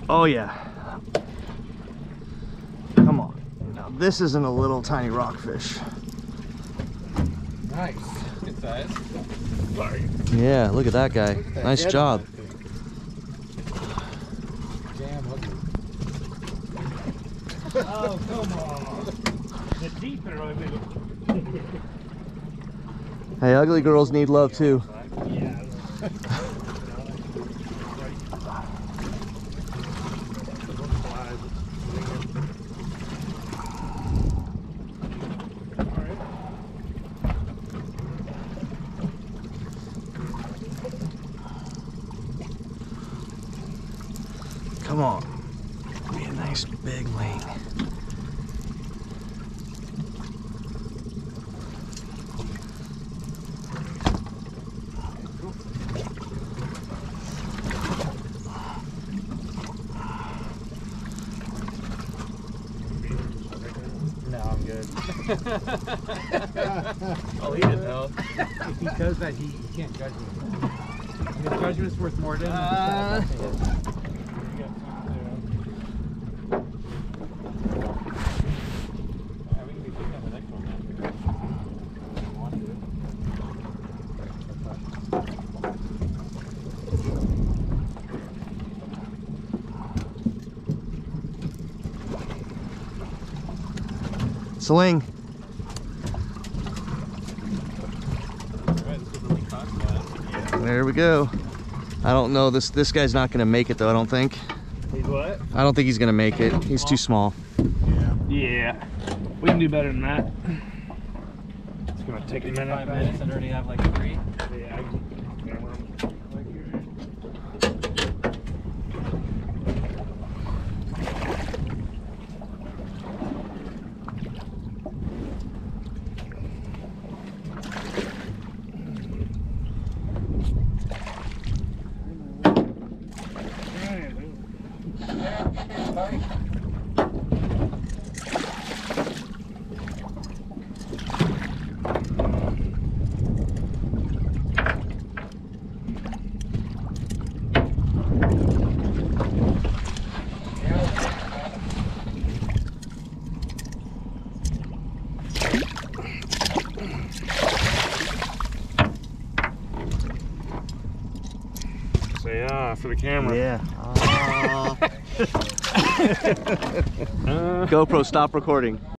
Oh yeah. Come on. Now this isn't a little tiny rockfish. Nice. Good size. Sorry. Yeah, look at that guy. Nice job. Damn ugly. Oh, come on. The deeper I will. Hey, ugly girls need love too. Yeah. Come on. Be a nice big wing. No, I'm good. I'll eat it though. If he does that, he can't judge me. And his judgment's worth more than Sling. There we go. I don't know, this guy's not gonna make it though, I don't think. He's what? I don't think he's gonna make it. He's too small. Yeah. We can do better than that. It's gonna take a minute. 5 minutes and already have like 3. Yeah, I can camera him. Say for the camera. Yeah. GoPro, stop recording.